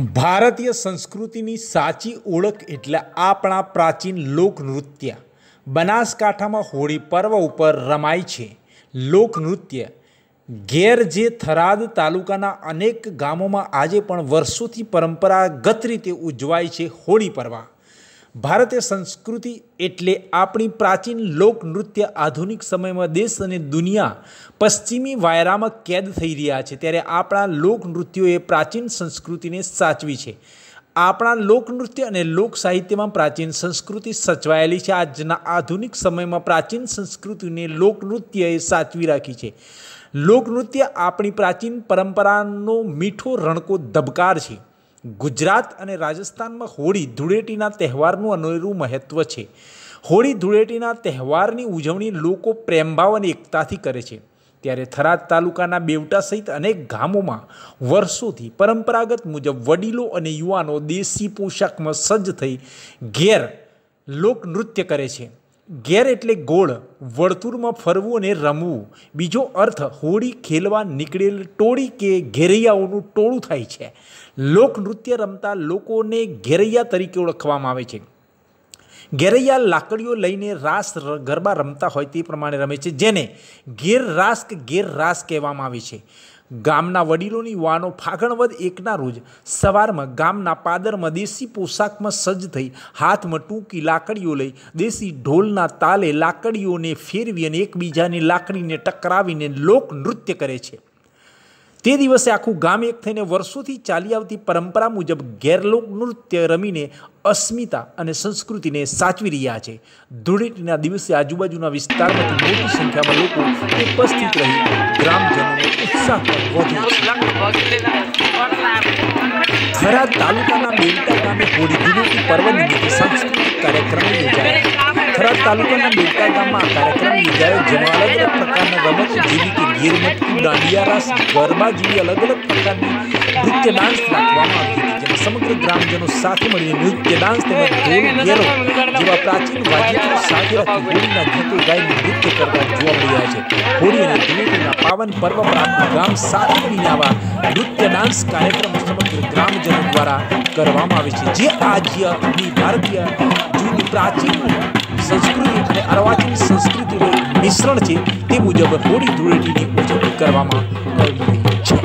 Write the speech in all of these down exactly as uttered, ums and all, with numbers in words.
ભારતીય સંસ્કૃતિની સાચી ઓળખ એટલે આપણા પ્રાચીન લોકનૃત્ય. બનાસકાંઠામાં હોળી પર્વ ઉપર રમાય છે લોકનૃત્ય. ઘેર જે થરાદ તાલુકાના અનેક ગામોમાં આજે પણ વર્ષોથી પરંપરાગત રીતે ઉજવાય છે હોળી પર્વ. ભારતીય સંસ્કૃતિ એટલે આપણી પ્રાચીન લોકનૃત્ય આધુનિક સમયમાં દેશ અને દુનિયા પશ્ચિમી વાયરામાં કેદ થઈ રહ્યા છે, ત્યારે આપણા લોકનૃત્યોએ પ્રાચીન સંસ્કૃતિને સાચવી છે. આપણા લોકનૃત્ય અને લોક સાહિત્યમાં પ્રાચીન સંસ્કૃતિ સચવાયેલી છે. આજના આધુનિક સમયમાં પ્રાચીન સંસ્કૃતિને લોકનૃત્યએ સાચવી રાખી છે. લોકનૃત્ય આપણી પ્રાચીન પરંપરાનો મીઠો રણકો ધબકાર છે. ગુજરાત અને રાજસ્થાનમાં હોળી ધૂળેટીના તહેવારનું અનેરું મહત્ત્વ છે. હોળી ધૂળેટીના તહેવારની ઉજવણી લોકો પ્રેમભાવ અને એકતાથી કરે છે. ત્યારે થરાદ તાલુકાના બેવટા સહિત અનેક ગામોમાં વર્ષોથી પરંપરાગત મુજબ વડીલો અને યુવાનો દેશી પોશાકમાં સજ્જ થઈ ઘેર લોકનૃત્ય કરે છે. ઘેર એટલે ગોળ, વર્તુળમાં ફરવું અને રમવું. બીજો અર્થ હોળી ખેલવા નીકળેલ ટોળી કે ઘેરૈયાઓનું ટોળું થાય છે. લોકનૃત્ય રમતા લોકોને ઘેરૈયા તરીકે ઓળખવામાં આવે છે. ઘેરૈયા લાકડીઓ લઈને રાસ ગરબા રમતા હોય તે પ્રમાણે રમે છે, જેને ઘેર રાસ કે ઘેર રાસ કહેવામાં આવે છે. ગામના વડીલોની યુવાનો ફાગણ વદ એકના રોજ સવારમાં ગામના પાદરમાં દેશી પોશાકમાં સજ્જ થઈ હાથમાં ટૂંકી લાકડીઓ લઈ દેશી ઢોલના તાલે લાકડીઓને ફેરવી અને એકબીજાની લાકડીને ટકરાવીને લોકનૃત્ય કરે છે. તે દિવસે આખું ગામ એક થઈને વર્ષોથી ચાલી આવતી પરંપરા મુજબ ગેરલોક નૃત્ય રમીને અસ્મિતા અને સંસ્કૃતિને સાચવી રહ્યા છે. ધૂળેટીના દિવસે આજુબાજુના વિસ્તારમાંથી મોટી સંખ્યામાં લોકો ઉપસ્થિત રહી ગ્રામજનોનો ઉત્સાહ વધે છે. થરાદ તાલુકાના બેવટા ગામે હોળી ધૂળેટી પર્વ નિમિત્તે સાંસ્કૃતિક કાર્યક્રમો યોજાયા. થરાદ તાલુકાના બેવટા ગામમાં આ કાર્યક્રમ યોજાયો, જેમાં અલગ અલગ પ્રકારના રમત જેવી કે ગીરમટકી, દાંડિયા રાસ, ગરબા જેવી અલગ અલગ પ્રકારની નૃત્ય ડાન્સ રાખવામાં આવી હતી, જેમાં સમગ્ર ગ્રામજનો સાથે મળીને નૃત્ય ડાન્સ તેમજ ઢોલ ગેરો જેવા પ્રાચીન વાદ્યોનો સાથે રાખી હોળીના ગીતો ગાઈને નૃત્ય કરતા જોવા મળ્યા છે. હોળી અને ધૂળેટીના પાવન પર્વ પર આખું ગામ સાથે મળીને આવા નૃત્ય ડાન્સ કાર્યક્રમો સમગ્ર ગ્રામજનો દ્વારા કરવામાં આવે છે, જે આજની ભારતીય જૂની પ્રાચીન સંસ્કૃતિ અને અર્વાચીન સંસ્કૃતિનું મિશ્રણ છે. તે મુજબ હોળી ધૂળેટીની ઉજવણી કરવામાં આવી છે.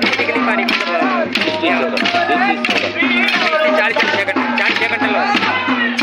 कितनी पारी चालीस सेकंड चालीस सेकंड